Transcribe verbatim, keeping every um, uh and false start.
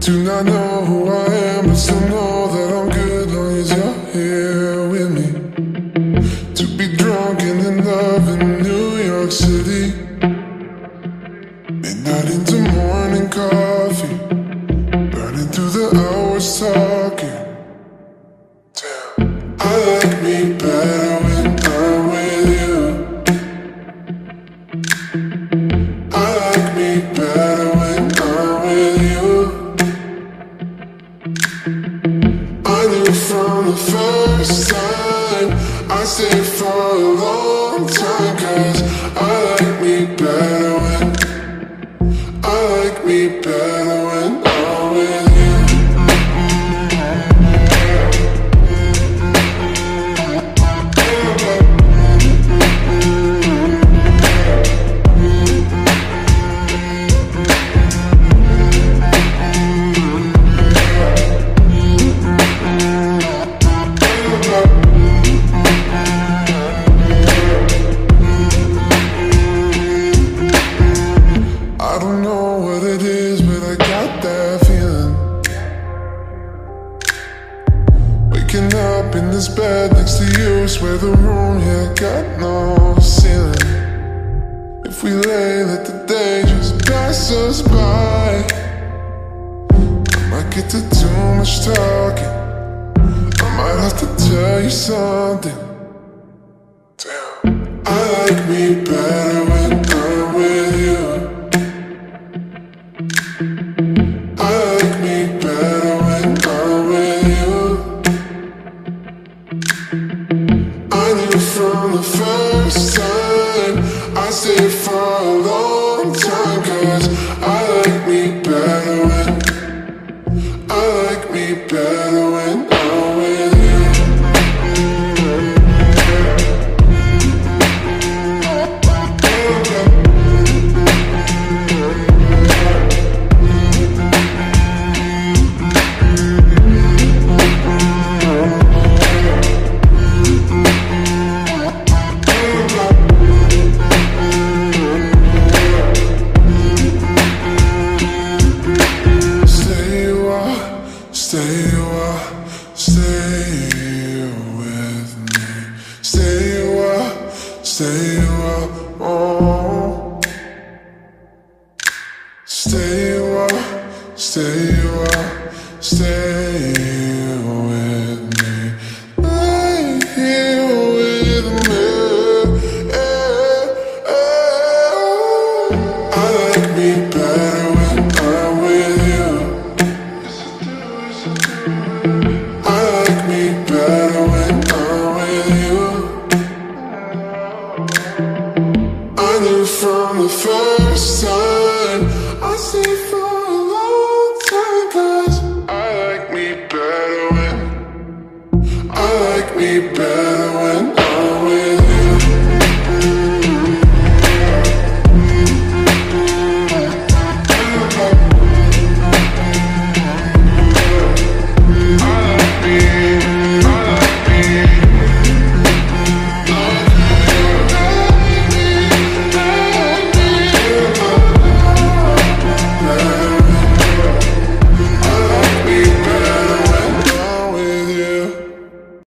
Do not know who I am, but still know that I'm good long as you're here with me. To be drunk and in love in New York City, midnight into morning coffee, burning through the hours talking. Damn, I like me better when I'm with you. I like me better when I'm with you. I knew from the first time I stayed for a long time, 'cause I like me better when I like me better when I'm with you. I don't know what it is, but I got that feeling. Waking up in this bed next to you, swear the room here got no ceiling. If we lay, let the day just pass us by. I might get to too much talking, I might have to tell you something. Damn, I like me better when I'm with you. I like me better when I'm with you. I knew from the first time I stayed for a long time, 'cause I like me better when I like me better when I'm with you. Stay a while, stay with me. Stay a while, stay a while, oh. Stay a while, stay a while, stay.